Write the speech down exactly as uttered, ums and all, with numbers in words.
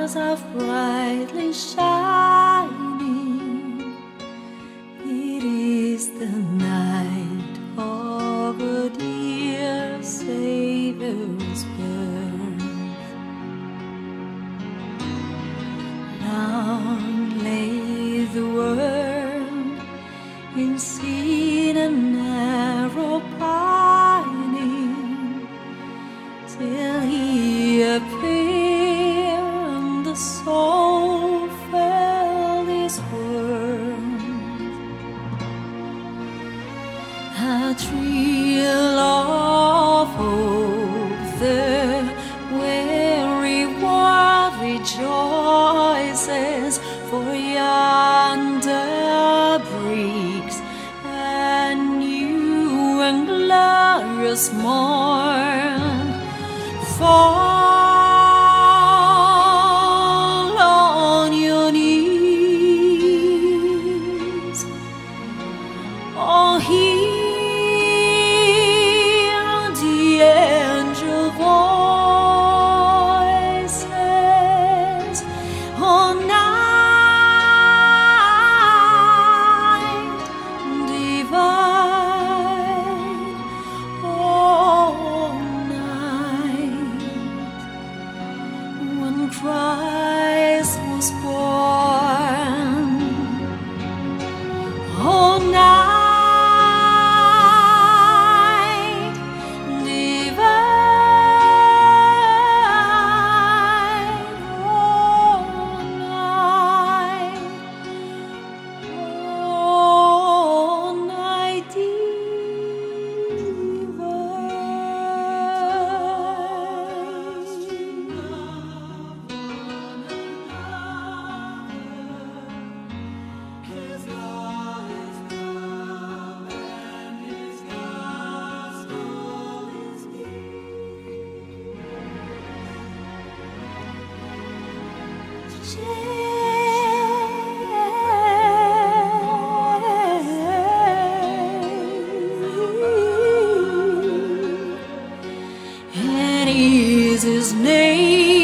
stars are brightly shining. It is the night of a dear Savior's birth. Long lay the world in sin and narrow pining, till He appeared and the soul felt His worth. A thrill of hope, the weary world rejoices, for yonder breaks a new and glorious morn. Fall on your knees, oh, hear the angel voices, oh, night divine, oh, night when Christ was born, oh, night divine, oh, night, oh, night and is His name.